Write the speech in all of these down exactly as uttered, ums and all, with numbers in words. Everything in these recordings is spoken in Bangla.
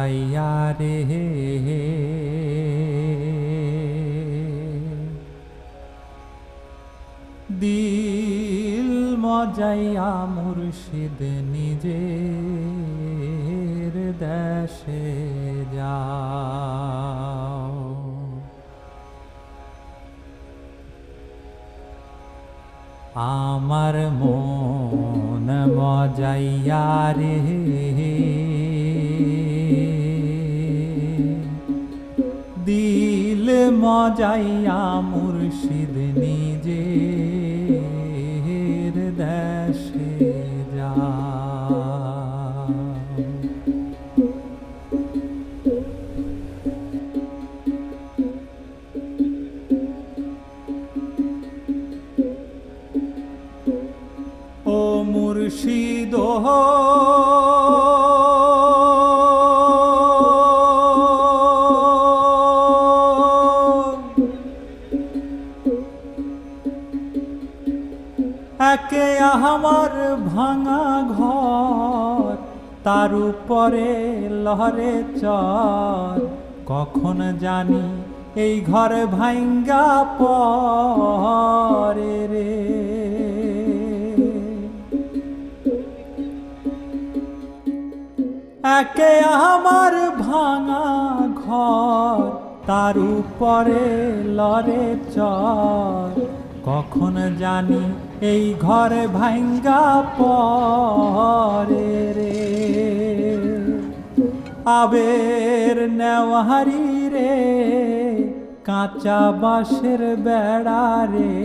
মজাইয়া রে দিল মজাইয়া মুর্শিদ নিজের দেশে যাও। আমার মন মজাইয়া রে দিল মজাইয়া মুর্শিদ নিজের দেশে যাও। ও মুর্শিদ একে আমার ভাঙা ঘর, তার উপরে লহরে চর, কখন জানি এই ঘর ভাঙ্গা পড়ে রে। একে আমার ভাঙা ঘর, তার উপরে লরে চর, কখন জানি এই ঘরে ভাঙ্গা পড়ে রে। আবের নেওয়ারি রে কাঁচা বাঁশের বেড়া রে,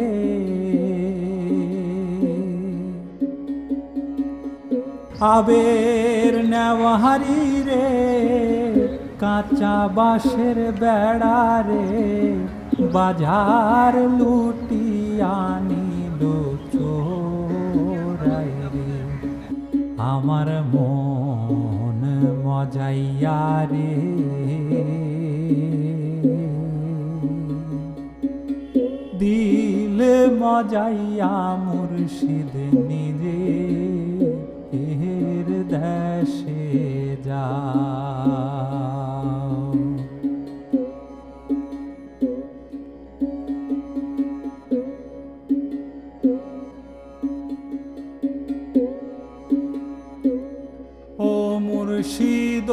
আবের নেওয়ারি রে কাঁচা বাঁশের বেড়া রে, বাজার লুটিয়া নিল চোরাই রে। আমার মন মজাইয়া রে দিল মজাইয়া মুর্শিদ নিজের দেশে যাও। ও মুর্শিদ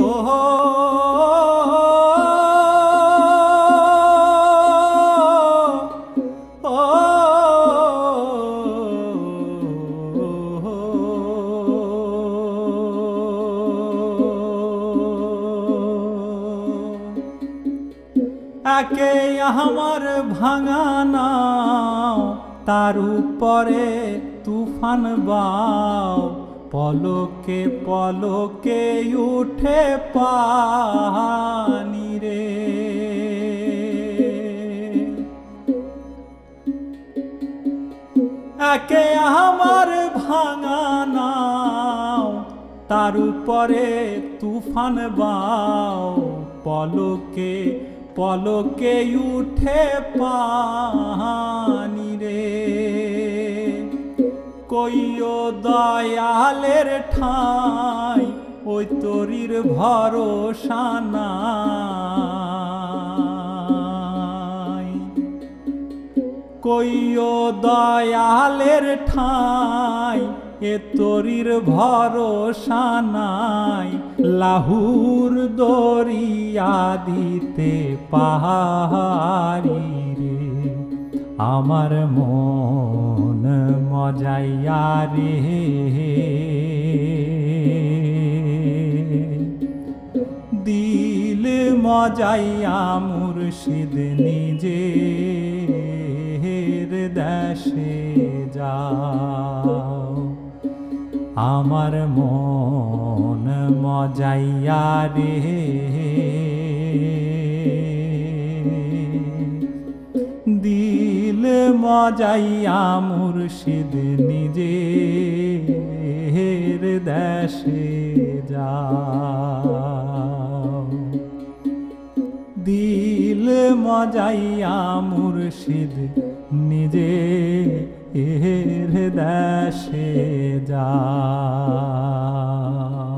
একে আমার ভাঙা নাও, তার উপরে তুফান বাও, পলকে পলকে উঠে পানি রে। একে আমার ভাঙা নাও, তার উপরে তুফান বাও, পলকে পলকে উঠে পানি রে। কইও দয়ালের ঠাই ওই তরির ভরসা নাই, কইও দয়ালের ঠাই এ তরির ভরসা নাই। লাহুর দরিয়া দিতে পাহাড়ি রে, আমার মন মজাইয়া রে দিল মজাইয়া মুর্শিদ নিজের দেশে যাও। আমার মন মজাইয়া রে দিল মজাইয়া মুর্শিদ নিজের দেশে যাও। দিল মজাইয়া মুর্শিদ নিজের দেশে যাও।